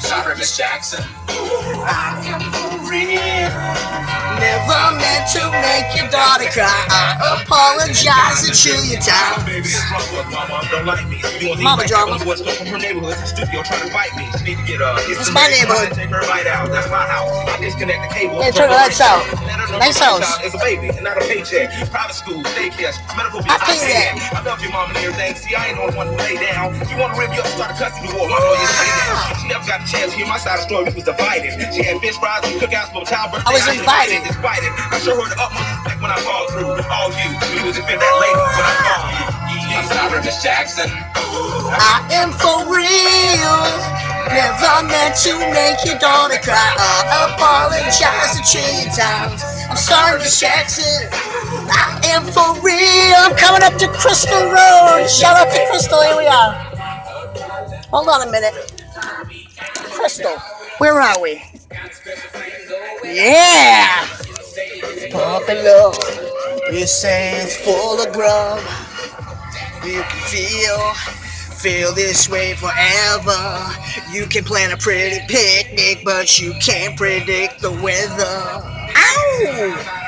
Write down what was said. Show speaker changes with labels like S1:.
S1: sorry, Miss Jackson.
S2: I am for real. Never meant to make your daughter cry. I apologize and chill your time. Mama drama.
S1: What's from her neighborhood to the studio trying to fight me. She need to get
S2: It's my neighborhood.
S1: Take her right out. That's my house. I disconnect the cable.
S2: Yeah, turn the lights out. Nice house.
S1: It's a baby and not a paycheck. Private school, daycare, medical
S2: I think that.
S1: I love your mom and everything. See, I ain't the only one who lay down. You want to rip you up, start a custody war. My lawyer say that. She never got a chance to hear my side of the story. We was divided. She had fish fries and cookouts for a child birthday.
S2: I was invited.
S1: I show her the utmost respect when I fall through. All you was defend that lady when I call you. I'm sorry, Miss Jackson.
S2: I am for real. Never meant to make your daughter cry. I apologize a trillion times. I'm sorry, Miss Jackson. I am for real. I'm coming up to Crystal Road. Shout out to Crystal. Here we are. Hold on a minute. Crystal, where are we? Yeah. Pumping up. This sand's full of grub. You can feel this way forever. You can plan a pretty picnic, but you can't predict the weather. Ow!